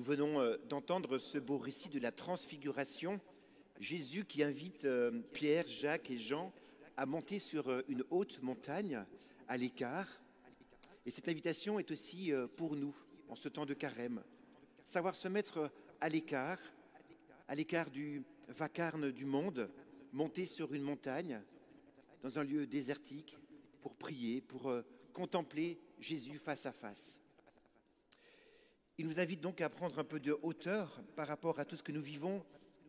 Nous venons d'entendre ce beau récit de la transfiguration. Jésus qui invite Pierre, Jacques et Jean à monter sur une haute montagne à l'écart. Et cette invitation est aussi pour nous, en ce temps de carême. Savoir se mettre à l'écart du vacarme du monde, monter sur une montagne, dans un lieu désertique, pour prier, pour contempler Jésus face à face. Il nous invite donc à prendre un peu de hauteur par rapport à tout ce que nous vivons,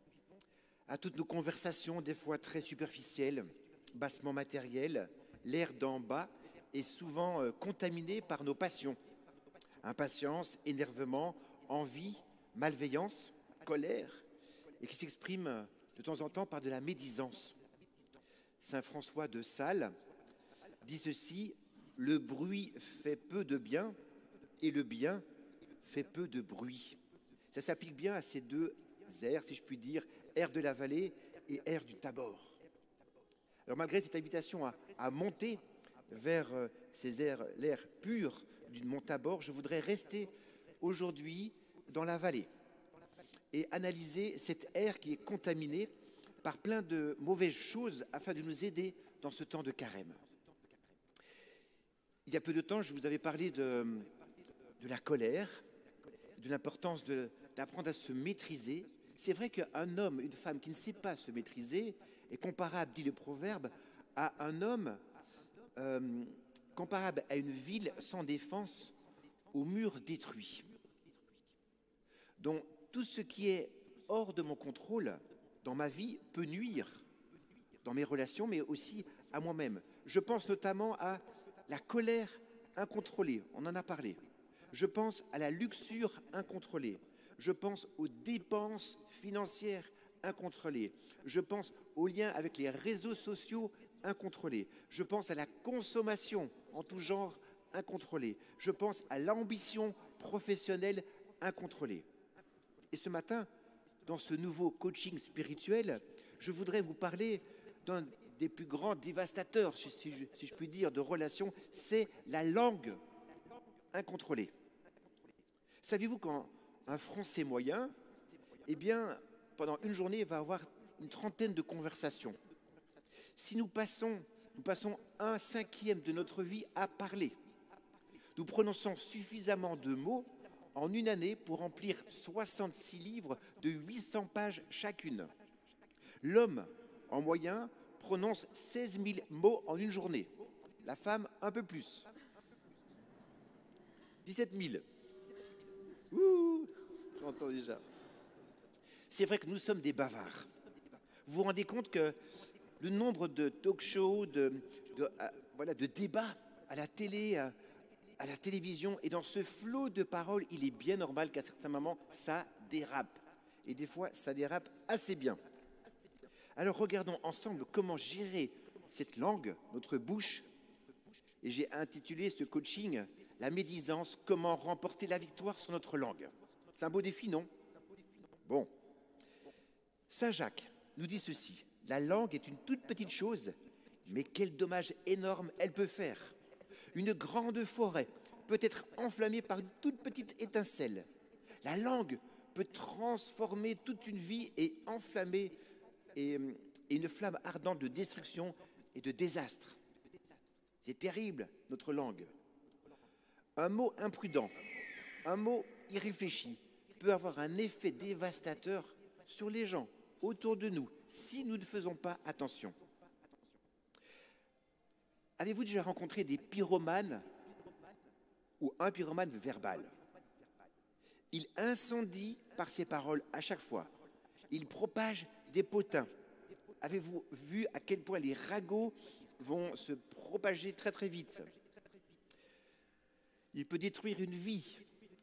à toutes nos conversations, des fois très superficielles, bassement matérielles. L'air d'en bas est souvent contaminé par nos passions. Impatience, énervement, envie, malveillance, colère, et qui s'exprime de temps en temps par de la médisance. Saint François de Sales dit ceci: « Le bruit fait peu de bien et le bien fait peu de bruit ». Ça s'applique bien à ces deux airs, si je puis dire, air de la vallée et air du Tabor. Alors malgré cette invitation à monter vers ces airs, l'air pur du mont Tabor, je voudrais rester aujourd'hui dans la vallée et analyser cet air qui est contaminé par plein de mauvaises choses afin de nous aider dans ce temps de carême. Il y a peu de temps, je vous avais parlé de la colère, de l'importance d'apprendre à se maîtriser. C'est vrai qu'un homme, une femme qui ne sait pas se maîtriser est comparable, dit le proverbe, à un homme, comparable à une ville sans défense, aux murs détruits. Donc tout ce qui est hors de mon contrôle dans ma vie peut nuire dans mes relations, mais aussi à moi-même. Je pense notamment à la colère incontrôlée, on en a parlé. Je pense à la luxure incontrôlée. Je pense aux dépenses financières incontrôlées. Je pense aux liens avec les réseaux sociaux incontrôlés. Je pense à la consommation en tout genre incontrôlée. Je pense à l'ambition professionnelle incontrôlée. Et ce matin, dans ce nouveau coaching spirituel, je voudrais vous parler d'un des plus grands dévastateurs, si je puis dire, de relations, c'est la langue incontrôlée. Savez-vous qu'un Français moyen, eh bien, pendant une journée, va avoir une trentaine de conversations. Si nous passons 1/5 de notre vie à parler, nous prononçons suffisamment de mots en une année pour remplir 66 livres de 800 pages chacune. L'homme, en moyen, prononce 16 000 mots en une journée. La femme, un peu plus. 17 000. Ouh, j'entends déjà. C'est vrai que nous sommes des bavards. Vous vous rendez compte que le nombre de talk-shows, de débats à la télé, à la télévision, et dans ce flot de paroles, il est bien normal qu'à certains moments, ça dérape. Et des fois, ça dérape assez bien. Alors regardons ensemble comment gérer cette langue, notre bouche. Et j'ai intitulé ce coaching « La médisance, comment remporter la victoire sur notre langue ». C'est un beau défi, non? Bon. Saint Jacques nous dit ceci: « La langue est une toute petite chose, mais quel dommage énorme elle peut faire. Une grande forêt peut être enflammée par une toute petite étincelle. La langue peut transformer toute une vie et enflammer et une flamme ardente de destruction et de désastre. » C'est terrible, notre langue. Un mot imprudent, un mot irréfléchi peut avoir un effet dévastateur sur les gens autour de nous si nous ne faisons pas attention. Avez-vous déjà rencontré des pyromanes ou un pyromane verbal? Il incendie par ses paroles à chaque fois. Il propage des potins. Avez-vous vu à quel point les ragots vont se propager très très vite? Il peut détruire une vie.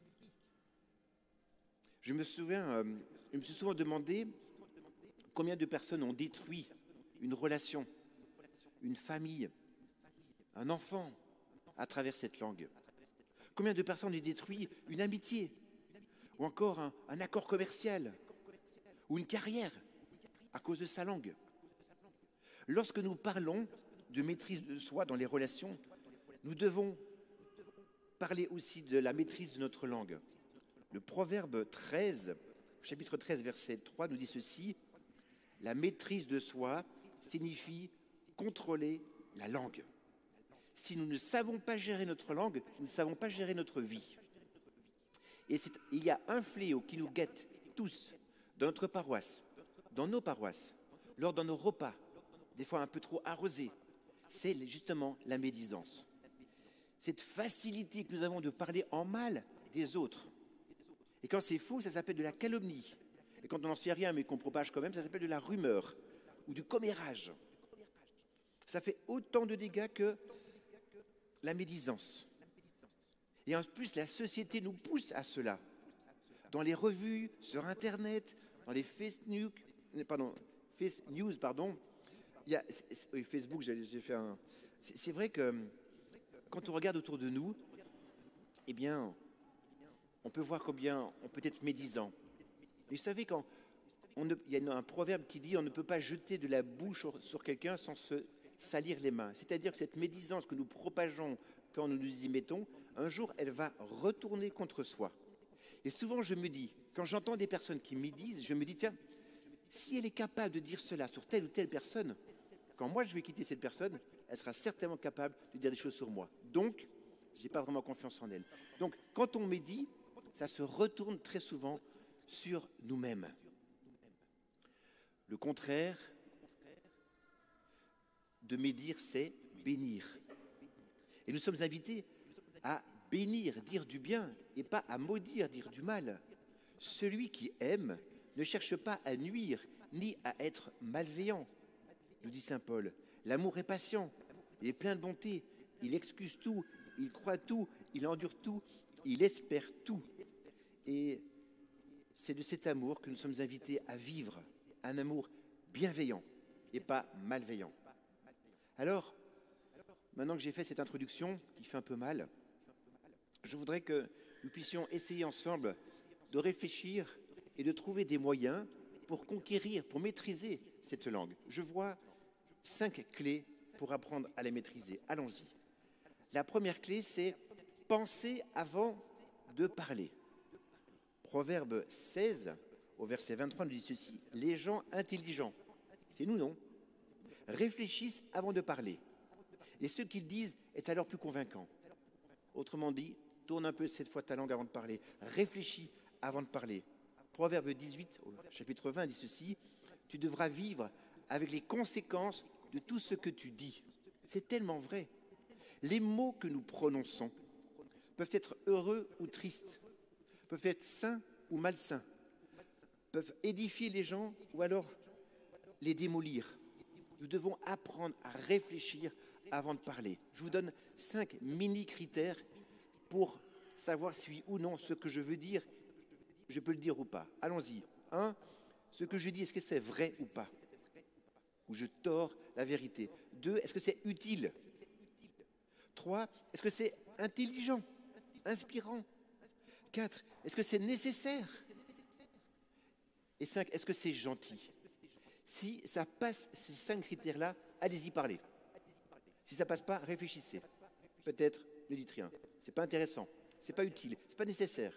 Je me suis souvent demandé combien de personnes ont détruit une relation, une famille, un enfant à travers cette langue. Combien de personnes ont détruit une amitié ou encore un accord commercial ou une carrière à cause de sa langue. Lorsque nous parlons de maîtrise de soi dans les relations, nous devons parler aussi de la maîtrise de notre langue. Le Proverbe 13, chapitre 13, verset 3, nous dit ceci: la maîtrise de soi signifie contrôler la langue. Si nous ne savons pas gérer notre langue, nous ne savons pas gérer notre vie. Et il y a un fléau qui nous guette tous, dans notre paroisse, dans nos paroisses, lors de nos repas, des fois un peu trop arrosés. C'est justement la médisance. Cette facilité que nous avons de parler en mal des autres. Et quand c'est faux, ça s'appelle de la calomnie. Et quand on n'en sait rien mais qu'on propage quand même, ça s'appelle de la rumeur ou du commérage. Ça fait autant de dégâts que la médisance. Et en plus, la société nous pousse à cela. Dans les revues, sur Internet, dans les Face News, il y a, oui, Facebook, j'ai fait un... C'est vrai que quand on regarde autour de nous, eh bien, on peut voir combien on peut être médisant. Mais vous savez, il y a un proverbe qui dit on ne peut pas jeter de la bouche sur quelqu'un sans se salir les mains. C'est-à-dire que cette médisance que nous propageons quand nous nous y mettons, un jour, elle va retourner contre soi. Et souvent, je me dis, quand j'entends des personnes qui médisent, je me dis, tiens, si elle est capable de dire cela sur telle ou telle personne, quand moi je vais quitter cette personne, elle sera certainement capable de dire des choses sur moi. Donc, je n'ai pas vraiment confiance en elle. Donc, quand on médit, ça se retourne très souvent sur nous-mêmes. Le contraire de médire, c'est bénir. Et nous sommes invités à bénir, dire du bien, et pas à maudire, dire du mal. Celui qui aime ne cherche pas à nuire, ni à être malveillant, nous dit saint Paul. L'amour est patient, il est plein de bonté, il excuse tout, il croit tout, il endure tout, il espère tout. Et c'est de cet amour que nous sommes invités à vivre, un amour bienveillant et pas malveillant. Alors, maintenant que j'ai fait cette introduction, qui fait un peu mal, je voudrais que nous puissions essayer ensemble de réfléchir et de trouver des moyens pour conquérir, pour maîtriser cette langue. Je vois 5 clés pour apprendre à la maîtriser. Allons-y. La première clé, c'est penser avant de parler. Proverbe 16, au verset 23, nous dit ceci: les gens intelligents, c'est nous, non, réfléchissent avant de parler. Et ce qu'ils disent est alors plus convaincant. Autrement dit, tourne un peu cette fois ta langue avant de parler. Réfléchis avant de parler. Proverbe 18, au chapitre 20, dit ceci: tu devras vivre avec les conséquences de tout ce que tu dis. C'est tellement vrai. Les mots que nous prononçons peuvent être heureux ou tristes, peuvent être sains ou malsains, peuvent édifier les gens ou alors les démolir. Nous devons apprendre à réfléchir avant de parler. Je vous donne 5 mini-critères pour savoir si oui ou non ce que je veux dire, je peux le dire ou pas. Allons-y. 1, ce que je dis, est-ce que c'est vrai ou pas? Ou je tords la vérité. 2, est-ce que c'est utile? 3, est-ce que c'est intelligent, inspirant? 4, est-ce que c'est nécessaire? Et 5, est-ce que c'est gentil? Si ça passe ces 5 critères-là, allez-y parler. Si ça ne passe pas, réfléchissez. Peut-être ne dites rien. Ce n'est pas intéressant, ce n'est pas utile, ce n'est pas nécessaire.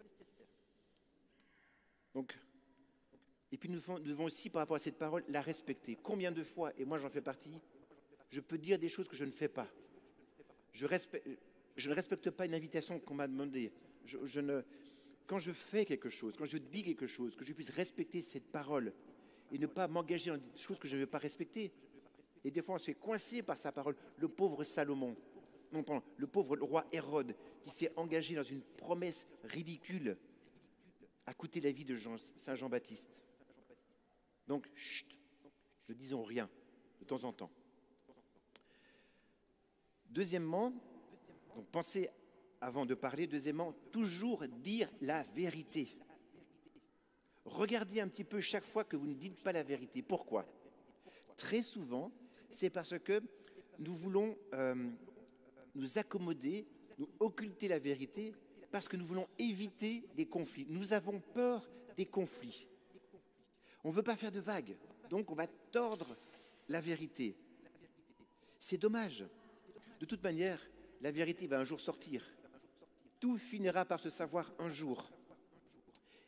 Donc, et puis nous devons aussi, par rapport à cette parole, la respecter. Combien de fois, et moi j'en fais partie, je peux dire des choses que je ne fais pas. Je ne respecte pas une invitation qu'on m'a demandée. Quand je fais quelque chose, quand je dis quelque chose, que je puisse respecter cette parole et ne pas m'engager dans des choses que je ne veux pas respecter. Et des fois, on se fait coincer par sa parole. Le pauvre Salomon, non, pardon, le pauvre roi Hérode, qui s'est engagé dans une promesse ridicule, a coûté la vie de Saint Jean-Baptiste. Donc, chut, ne disons rien de temps en temps. Deuxièmement, donc pensez avant de parler. Deuxièmement, toujours dire la vérité. Regardez un petit peu chaque fois que vous ne dites pas la vérité. Pourquoi? Très souvent, c'est parce que nous voulons nous accommoder, nous occulter la vérité, parce que nous voulons éviter des conflits. Nous avons peur des conflits. On ne veut pas faire de vagues, donc on va tordre la vérité. C'est dommage. De toute manière, la vérité va un jour sortir. Tout finira par se savoir un jour.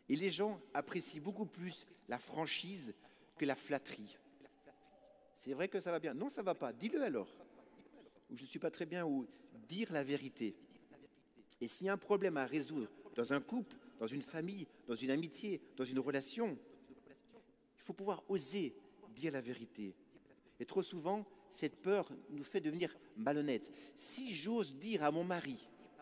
Et les gens apprécient beaucoup plus la franchise que la flatterie. C'est vrai que ça va bien. Non, ça ne va pas. Dis-le alors. Ou je ne suis pas très bien, ou dire la vérité. Et s'il y a un problème à résoudre dans un couple, dans une famille, dans une amitié, dans une relation, il faut pouvoir oser dire la vérité. Et trop souvent, cette peur nous fait devenir malhonnêtes. Si j'ose dire à mon mari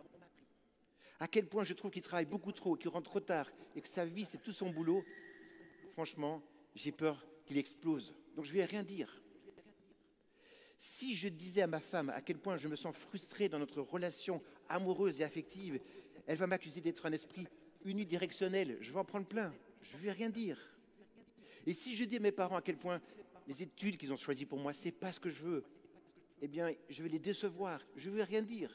à quel point je trouve qu'il travaille beaucoup trop, qu'il rentre trop tard et que sa vie, c'est tout son boulot, franchement, j'ai peur qu'il explose. Donc je ne vais rien dire. Si je disais à ma femme à quel point je me sens frustré dans notre relation amoureuse et affective, elle va m'accuser d'être un esprit unidirectionnel. Je vais en prendre plein. Je ne vais rien dire. Et si je dis à mes parents à quel point les études qu'ils ont choisies pour moi, ce n'est pas ce que je veux, eh bien, je vais les décevoir. Je ne vais rien dire.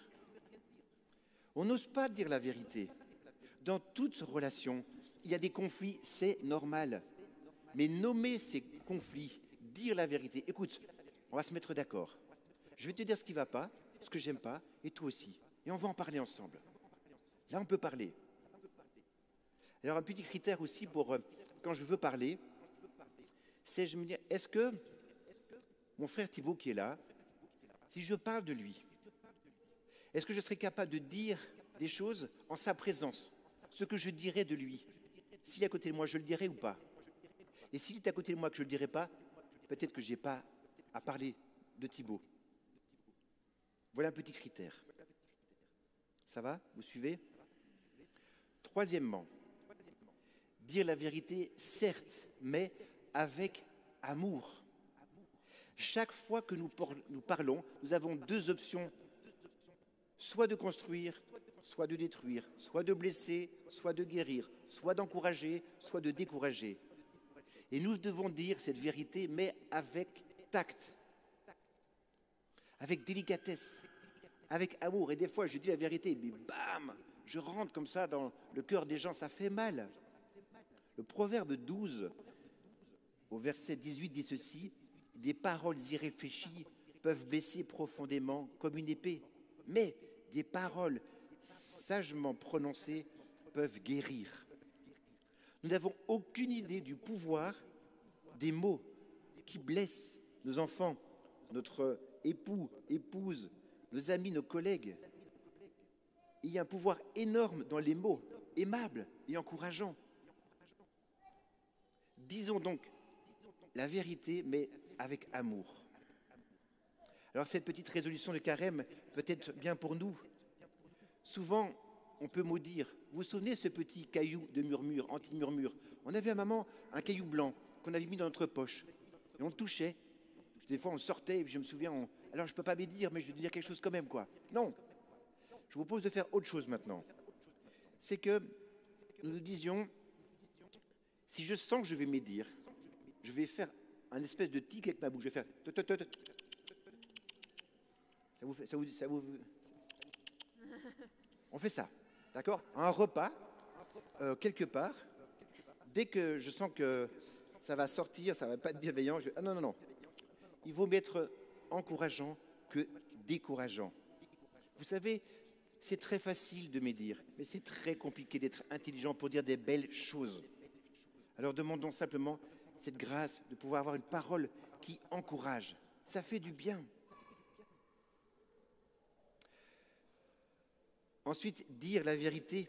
On n'ose pas dire la vérité. Dans toute relation, il y a des conflits, c'est normal. Mais nommer ces conflits, dire la vérité. Écoute, on va se mettre d'accord. Je vais te dire ce qui ne va pas, ce que j'aime pas, et toi aussi. Et on va en parler ensemble. Là, on peut parler. Alors, un petit critère aussi pour quand je veux parler, c'est je me dis, est-ce que mon frère Thibaut qui est là, si je parle de lui, est-ce que je serais capable de dire des choses en sa présence, ce que je dirais de lui? S'il est à côté de moi, je le dirai ou pas? Et s'il est à côté de moi que je ne le dirai pas, peut-être que je n'ai pas à parler de Thibaut. Voilà un petit critère. Ça va? Vous suivez? Troisièmement, dire la vérité, certes, mais avec amour. Chaque fois que nous parlons, nous avons deux options, soit de construire, soit de détruire, soit de blesser, soit de guérir, soit d'encourager, soit de décourager. Et nous devons dire cette vérité, mais avec tact, avec délicatesse, avec amour. Et des fois, je dis la vérité, mais bam, je rentre comme ça dans le cœur des gens, ça fait mal. Le Proverbe 12, au verset 18, dit ceci: « Des paroles irréfléchies peuvent blesser profondément comme une épée, mais des paroles sagement prononcées peuvent guérir. » Nous n'avons aucune idée du pouvoir des mots qui blessent nos enfants, notre époux, épouse, nos amis, nos collègues. Il y a un pouvoir énorme dans les mots, aimables et encourageants. Disons donc la vérité, mais avec amour. Alors cette petite résolution de carême peut être bien pour nous. Souvent, on peut maudire. Vous vous souvenez ce petit caillou de murmure, anti-murmure? On avait à un moment un caillou blanc qu'on avait mis dans notre poche. Et on le touchait. Des fois, on sortait, et je me souviens, alors je ne peux pas médire, mais je vais dire quelque chose quand même, quoi. Non. Je vous propose de faire autre chose maintenant. C'est que nous nous disions, si je sens que je vais médire, je vais faire un espèce de tic avec ma bouche. Je vais faire... Ça vous... On fait ça, d'accord? Un repas, quelque part, dès que je sens que ça va sortir, ça ne va pas être bienveillant, ah non, non, non. Il vaut mieux être encourageant que décourageant. Vous savez, c'est très facile de médire, mais c'est très compliqué d'être intelligent pour dire des belles choses. Alors demandons simplement cette grâce de pouvoir avoir une parole qui encourage. Ça fait du bien. Ensuite, dire la vérité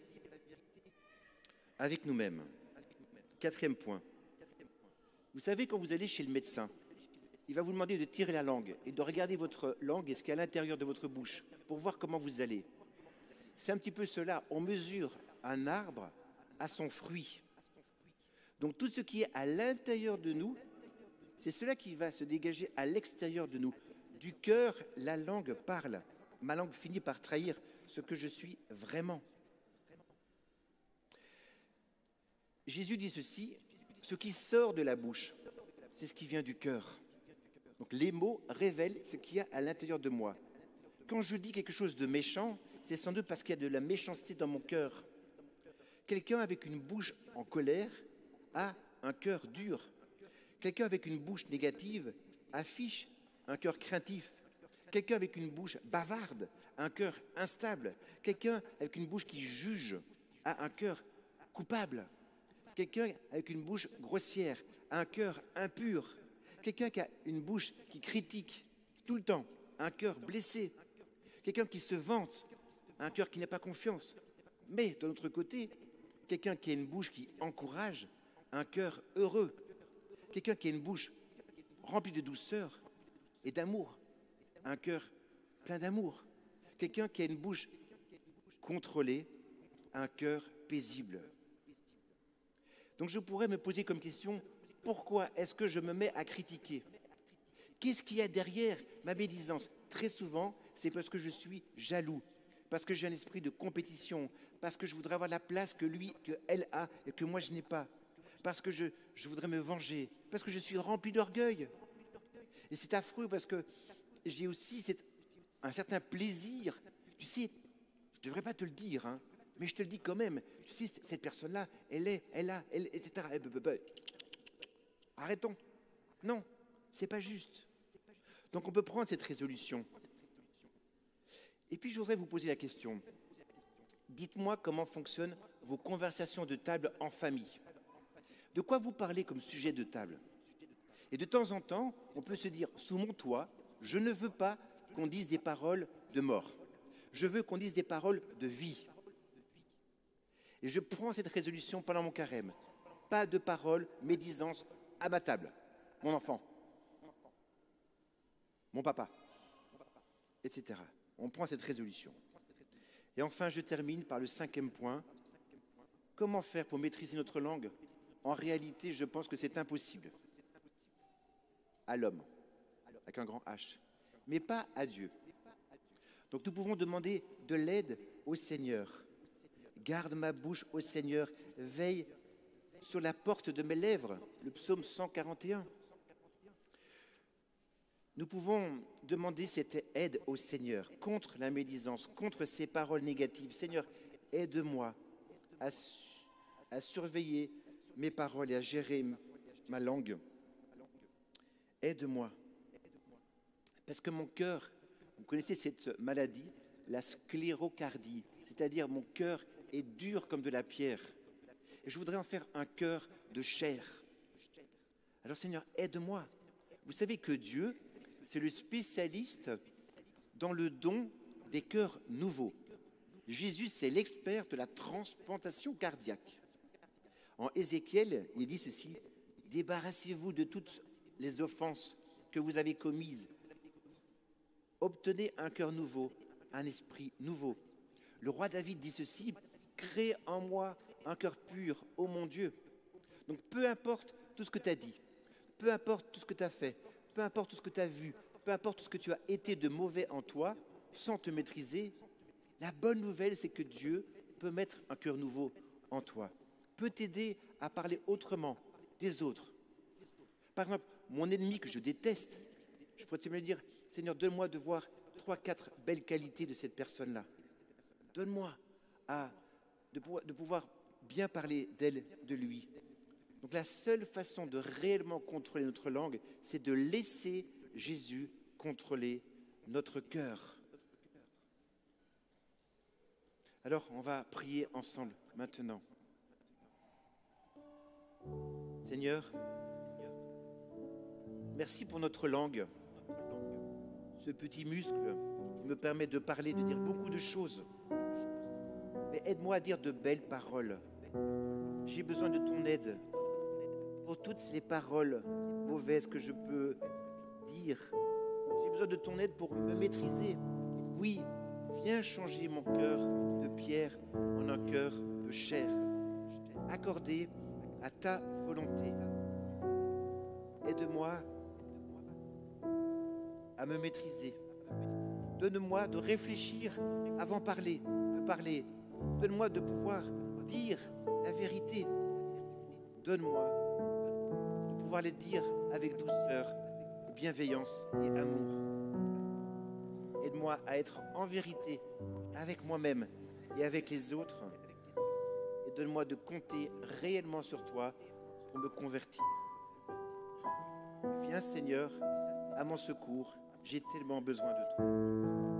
avec nous-mêmes. Quatrième point. Vous savez, quand vous allez chez le médecin, il va vous demander de tirer la langue et de regarder votre langue et ce qu'il y a à l'intérieur de votre bouche pour voir comment vous allez. C'est un petit peu cela. On mesure un arbre à son fruit. Donc tout ce qui est à l'intérieur de nous, c'est cela qui va se dégager à l'extérieur de nous. Du cœur, la langue parle. Ma langue finit par trahir ce que je suis vraiment. Jésus dit ceci, ce qui sort de la bouche, c'est ce qui vient du cœur. Donc les mots révèlent ce qu'il y a à l'intérieur de moi. Quand je dis quelque chose de méchant, c'est sans doute parce qu'il y a de la méchanceté dans mon cœur. Quelqu'un avec une bouche en colère a un cœur dur. Quelqu'un avec une bouche négative affiche un cœur craintif. Quelqu'un avec une bouche bavarde a un cœur instable. Quelqu'un avec une bouche qui juge a un cœur coupable. quelqu'un avec une bouche grossière, un cœur impur, quelqu'un qui a une bouche qui critique tout le temps, un cœur blessé, quelqu'un qui se vante, un cœur qui n'a pas confiance. Mais de l'autre côté, quelqu'un qui a une bouche qui encourage, un cœur heureux, quelqu'un qui a une bouche remplie de douceur et d'amour, un cœur plein d'amour, quelqu'un qui a une bouche contrôlée, un cœur paisible. Donc je pourrais me poser comme question, pourquoi est-ce que je me mets à critiquer? Qu'est-ce qu'il y a derrière ma médisance? Très souvent, c'est parce que je suis jaloux, parce que j'ai un esprit de compétition, parce que je voudrais avoir la place que lui, qu'elle a et que moi je n'ai pas, parce que je voudrais me venger, parce que je suis rempli d'orgueil. Et c'est affreux parce que j'ai aussi un certain plaisir. Tu sais, je ne devrais pas te le dire, hein, mais je te le dis quand même. Tu sais, cette personne-là, elle, etc. Arrêtons. Non, c'est pas juste. Donc on peut prendre cette résolution. Et puis je voudrais vous poser la question. Dites-moi comment fonctionnent vos conversations de table en famille. De quoi vous parlez comme sujet de table? Et de temps en temps, on peut se dire, sous mon toit, je ne veux pas qu'on dise des paroles de mort. Je veux qu'on dise des paroles de vie. Et je prends cette résolution pendant mon carême. Pas de paroles médisances à ma table. Mon enfant, mon papa, etc. On prend cette résolution. Et enfin, je termine par le 5e point. Comment faire pour maîtriser notre langue? En réalité, je pense que c'est impossible. À l'homme, avec un grand H, mais pas à Dieu. Donc nous pouvons demander de l'aide au Seigneur. Garde ma bouche au Seigneur, veille sur la porte de mes lèvres, le psaume 141. Nous pouvons demander cette aide au Seigneur contre la médisance, contre ces paroles négatives. Seigneur, aide-moi à surveiller mes paroles et à gérer ma langue. Aide-moi. Parce que mon cœur, vous connaissez cette maladie, la sclérocardie, c'est-à-dire mon cœur est dur comme de la pierre. Et je voudrais en faire un cœur de chair. Alors Seigneur, aide-moi. Vous savez que Dieu, c'est le spécialiste dans le don des cœurs nouveaux. Jésus, c'est l'expert de la transplantation cardiaque. En Ézéchiel, il dit ceci, « Débarrassez-vous de toutes les offenses que vous avez commises. Obtenez un cœur nouveau, un esprit nouveau. » Le roi David dit ceci, « Crée en moi un cœur pur, ô mon Dieu. » Donc peu importe tout ce que tu as dit, peu importe tout ce que tu as fait, peu importe tout ce que tu as vu, peu importe tout ce que tu as été de mauvais en toi, sans te maîtriser, la bonne nouvelle, c'est que Dieu peut mettre un cœur nouveau en toi, peut t'aider à parler autrement des autres. Par exemple, mon ennemi que je déteste, je pourrais te me dire, Seigneur, donne-moi de voir 3-4 belles qualités de cette personne-là. Donne-moi de pouvoir bien parler d'elle, de lui. Donc la seule façon de réellement contrôler notre langue, c'est de laisser Jésus contrôler notre cœur. Alors, on va prier ensemble maintenant. Seigneur, merci pour notre langue, ce petit muscle qui me permet de parler, de dire beaucoup de choses. Mais aide-moi à dire de belles paroles. J'ai besoin de ton aide pour toutes les paroles mauvaises que je peux dire. J'ai besoin de ton aide pour me maîtriser. Oui, viens changer mon cœur de pierre en un cœur de chair, accordé à ta volonté. Aide-moi à me maîtriser. Donne-moi de réfléchir avant de parler. Donne-moi de pouvoir dire la vérité. Donne-moi de pouvoir les dire avec douceur, bienveillance et amour. Aide-moi à être en vérité avec moi-même et avec les autres. Et donne-moi de compter réellement sur toi pour me convertir. Viens Seigneur, à mon secours, j'ai tellement besoin de toi.